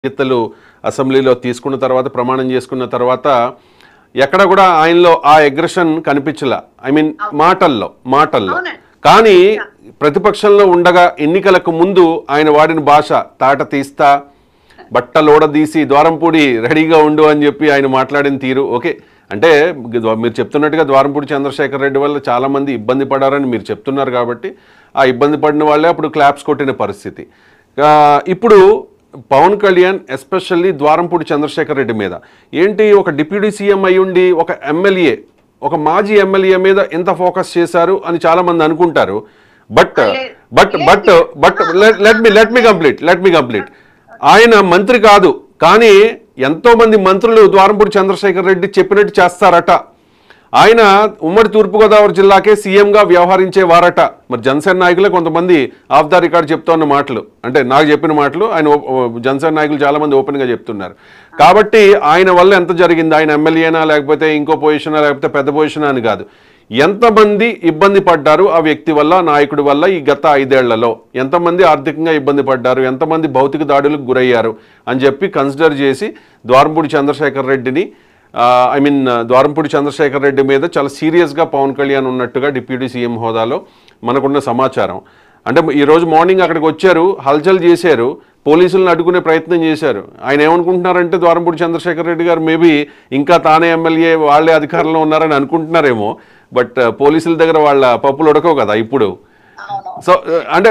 బాధ్యతలు అసెంబ్లీలో తీసుకున్న తర్వాత ప్రమాణం చేసుకున్న తర్వాత ఎక్కడ కూడా ఆయనలో ఆ అగ్రెషన్ కనిపించలా. ఐ మీన్ మాటల్లో కానీ ప్రతిపక్షంలో ఉండగా ఎన్నికలకు ముందు ఆయన వాడిన భాష తాట తీస్తా బట్టలోడదీసి ద్వారంపూడి రెడీగా ఉండు అని చెప్పి ఆయన మాట్లాడిన తీరు ఓకే. అంటే మీరు చెప్తున్నట్టుగా ద్వారంపూడి చంద్రశేఖర్ రెడ్డి వల్ల చాలామంది ఇబ్బంది పడారని మీరు చెప్తున్నారు కాబట్టి ఆ ఇబ్బంది పడిన వాళ్ళే అప్పుడు క్లాప్స్ కొట్టిన పరిస్థితి. ఇప్పుడు పవన్ కళ్యాణ్ ఎస్పెషల్లీ ద్వారంపూడి చంద్రశేఖర్ రెడ్డి మీద ఏంటి ఒక డిప్యూటీ సీఎం అయ్యుండి ఒక ఎమ్మెల్యే ఒక మాజీ ఎమ్మెల్యే మీద ఎంత ఫోకస్ చేశారు అని చాలామంది అనుకుంటారు. But but but but let me complete ఆయన మంత్రి కాదు కానీ ఎంతోమంది మంత్రులు ద్వారంపూడి చంద్రశేఖర్ రెడ్డి చెప్పినట్టు చేస్తారట. ఆయన ఉమ్మడి తూర్పుగోదావరి జిల్లాకే సీఎంగా వ్యవహరించేవారట. మరి జనసేన నాయకులే కొంతమంది ఆఫ్ ద రికార్డ్ చెప్తున్న మాటలు, అంటే నాకు చెప్పిన మాటలు ఆయన జనసేన నాయకులు చాలామంది ఓపెన్గా చెప్తున్నారు. కాబట్టి ఆయన వల్ల ఎంత జరిగింది, ఆయన ఎమ్మెల్యేనా లేకపోతే ఇంకో పొజిషనా లేకపోతే పెద్ద పొజిషనా అని కాదు, ఎంతమంది ఇబ్బంది పడ్డారు ఆ వ్యక్తి వల్ల నాయకుడి వల్ల ఈ గత 5 ఏళ్లలో ఎంతమంది ఆర్థికంగా ఇబ్బంది పడ్డారు, ఎంతమంది భౌతిక దాడులకు గురయ్యారు అని చెప్పి కన్సిడర్ చేసి ద్వారంపూడి చంద్రశేఖర్ రెడ్డిని ద్వారంపూడి చంద్రశేఖర్ రెడ్డి మీద చాలా సీరియస్గా పవన్ కళ్యాణ్ ఉన్నట్టుగా డిప్యూటీ సీఎం హోదాలో మనకున్న సమాచారం. అంటే ఈరోజు మార్నింగ్ అక్కడికి వచ్చారు, హల్చల్ చేశారు, పోలీసులను అడ్డుకునే ప్రయత్నం చేశారు. ఆయన ఏమనుకుంటున్నారంటే ద్వారంపూడి చంద్రశేఖర్ రెడ్డి గారు మేబీ ఇంకా తానే ఎమ్మెల్యే వాళ్ళే అధికారంలో ఉన్నారని అనుకుంటున్నారేమో. బట్ పోలీసుల దగ్గర వాళ్ళ పప్పులు ఉడకవు కదా ఇప్పుడు. సో అంటే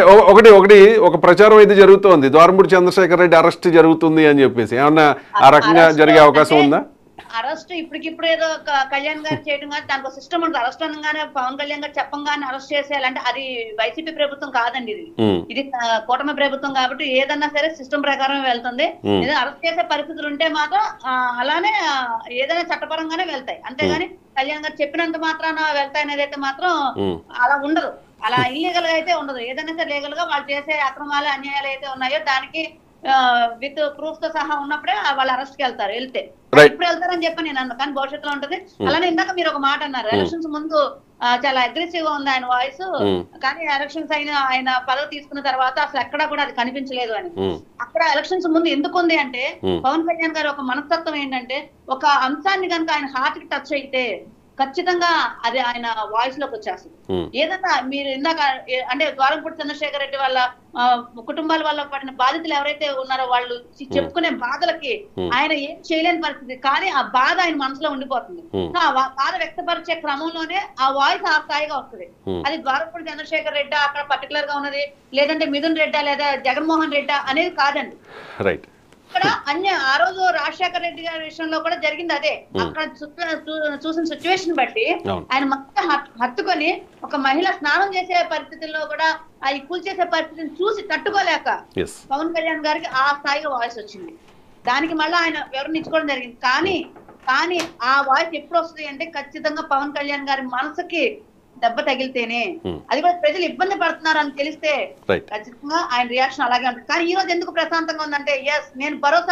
ఒక ప్రచారం అయితే జరుగుతోంది, ద్వారంపూడి చంద్రశేఖర్ రెడ్డి అరెస్ట్ జరుగుతుంది అని చెప్పేసి. ఏమన్నా ఆ రకంగా జరిగే అవకాశం ఉందా? అరెస్ట్ ఇప్పటికిప్పుడు ఏదో కళ్యాణ్ గారు చేయడం కానీ దానికి సిస్టమ్ ఉంటుంది. అరెస్ట్ అనగానే పవన్ కళ్యాణ్ గారు చెప్పంగానే అరెస్ట్ చేసేయాలంటే అది వైసీపీ ప్రభుత్వం కాదండి, ఇది కూటమి ప్రభుత్వం కాబట్టి ఏదన్నా సరే సిస్టమ్ ప్రకారం వెళ్తుంది. ఏదో అరెస్ట్ చేసే పరిస్థితులు ఉంటే మాత్రం అలానే ఏదైనా చట్టపరంగానే వెళ్తాయి, అంతేగాని కళ్యాణ్ గారు చెప్పినంత మాత్రాన వెళ్తాయి అనేది అయితే మాత్రం అలా ఉండదు. అలా ఇల్లీగల్ గా అయితే ఉండదు. ఏదైనా సరే లీగల్ గా వాళ్ళు చేసే అక్రమాలు అన్యాయాలు అయితే ఉన్నాయో దానికి విత్ ప్రూఫ్ తో సహా ఉన్నప్పుడే వాళ్ళు అరెస్ట్ కి వెళ్తారు. వెళ్తే ఇప్పుడు వెళ్తారని చెప్పి నేను అన్నా, కానీ భవిష్యత్తులో ఉంటుంది. అలానే ఇందాక మీరు ఒక మాట అన్నారు, ఎలక్షన్స్ ముందు చాలా అగ్రెసివ్ గా ఉంది ఆయన వాయిస్, కానీ ఎలక్షన్స్ ఆయన పదవి తీసుకున్న తర్వాత అసలు ఎక్కడా కూడా అది కనిపించలేదు అని. అక్కడ ఎలక్షన్స్ ముందు ఎందుకు ఉంది అంటే పవన్ కళ్యాణ్ గారు ఒక మనస్తత్వం ఏంటంటే ఒక అంశాన్ని కనుక ఆయన హార్ట్ కి టచ్ అయితే ఖచ్చితంగా అది ఆయన వాయిస్ లోకి వచ్చేస్తుంది. ఏదన్నా మీరు ఇందాక అంటే ద్వారంపూడి చంద్రశేఖర్ రెడ్డి వాళ్ళ కుటుంబాల వల్ల పడిన బాధితులు ఎవరైతే ఉన్నారో వాళ్ళు చెప్పుకునే బాధలకి ఆయన ఏం చేయలేని పరిస్థితి, కానీ ఆ బాధ ఆయన మనసులో ఉండిపోతుంది. ఆ బాధ వ్యక్తపరిచే క్రమంలోనే ఆ వాయిస్ ఆ స్థాయిగా వస్తుంది. అది ద్వారంపూడి చంద్రశేఖర్ రెడ్డి అక్కడ పర్టికులర్ గా ఉన్నది, లేదంటే మిథున్ రెడ్డా లేదా జగన్మోహన్ రెడ్డా అనేది కాదండి. ఇక్కడ ఆ రోజు రాజశేఖర రెడ్డి గారి విషయంలో కూడా జరిగింది అదే. అక్కడ చూసిన సిచ్యువేషన్ బట్టి ఆయన మొత్తం హత్తుకొని ఒక మహిళ స్నానం చేసే పరిస్థితుల్లో కూడా ఆ కూల్ చేసే పరిస్థితిని చూసి తట్టుకోలేక పవన్ కళ్యాణ్ గారికి ఆ స్థాయిగా వాయిస్ వచ్చింది. దానికి మళ్ళీ ఆయన వివరణ జరిగింది. కానీ ఆ వాయిస్ ఎప్పుడు వస్తుంది అంటే ఖచ్చితంగా పవన్ కళ్యాణ్ గారి మనసుకి దెబ్బ తగిలితేనే, అది కూడా ప్రజలు ఇబ్బంది పడుతున్నారు అని తెలిస్తే ఖచ్చితంగా ఆయన రియాక్షన్ అలాగే ఉంటుంది. కానీ ఈ రోజు ఎందుకు ప్రశాంతంగా ఉందంటే నేను భరోసా